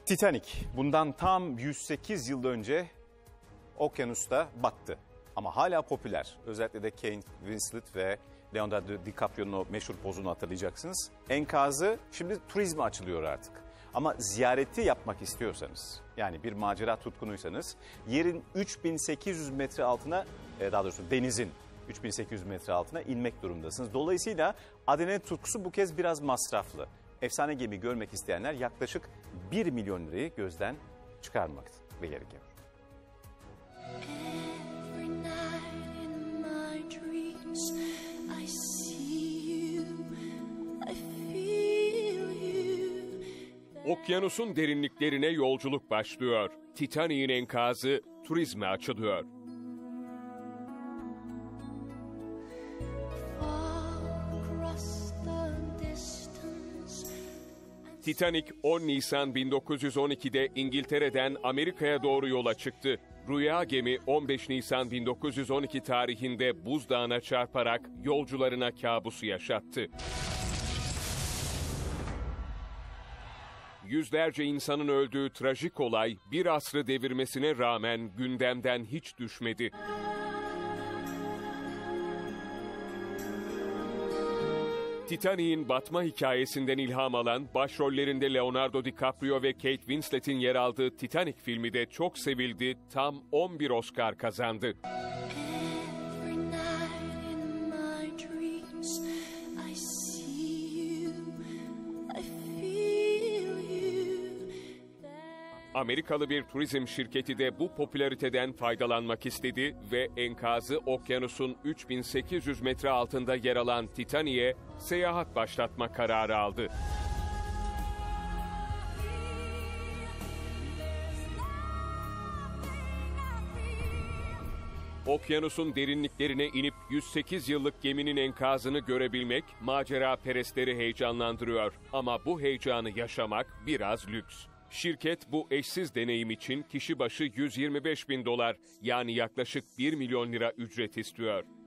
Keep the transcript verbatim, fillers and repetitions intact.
Titanic bundan tam yüz sekiz yıl önce okyanusta battı. Ama hala popüler. Özellikle de Kate Winslet ve Leonardo DiCaprio'nun o meşhur pozunu hatırlayacaksınız. Enkazı şimdi turizme açılıyor artık. Ama ziyareti yapmak istiyorsanız, yani bir macera tutkunuysanız yerin üç bin sekiz yüz metre altına, daha doğrusu denizin üç bin sekiz yüz metre altına inmek durumundasınız. Dolayısıyla adrenalin tutkusu bu kez biraz masraflı. Efsane gemi görmek isteyenler yaklaşık bir milyon lirayı gözden çıkarmak ve gerekiyor. Okyanusun derinliklerine yolculuk başlıyor. Titanic'in enkazı turizme açılıyor. Titanic on Nisan bin dokuz yüz on iki'de İngiltere'den Amerika'ya doğru yola çıktı. Rüya gemi on beş Nisan bin dokuz yüz on iki tarihinde buzdağına çarparak yolcularına kabusu yaşattı. Yüzlerce insanın öldüğü trajik olay bir asrı devirmesine rağmen gündemden hiç düşmedi. Titanic'in batma hikayesinden ilham alan, başrollerinde Leonardo DiCaprio ve Kate Winslet'in yer aldığı Titanic filmi de çok sevildi, tam on bir Oscar kazandı. Amerikalı bir turizm şirketi de bu popülariteden faydalanmak istedi ve enkazı okyanusun üç bin sekiz yüz metre altında yer alan Titanic'e seyahat başlatma kararı aldı. Okyanusun derinliklerine inip yüz sekiz yıllık geminin enkazını görebilmek macera perestleri heyecanlandırıyor. Ama bu heyecanı yaşamak biraz lüks. Şirket bu eşsiz deneyim için kişi başı yüz yirmi beş bin dolar yani yaklaşık bir milyon lira ücret istiyor.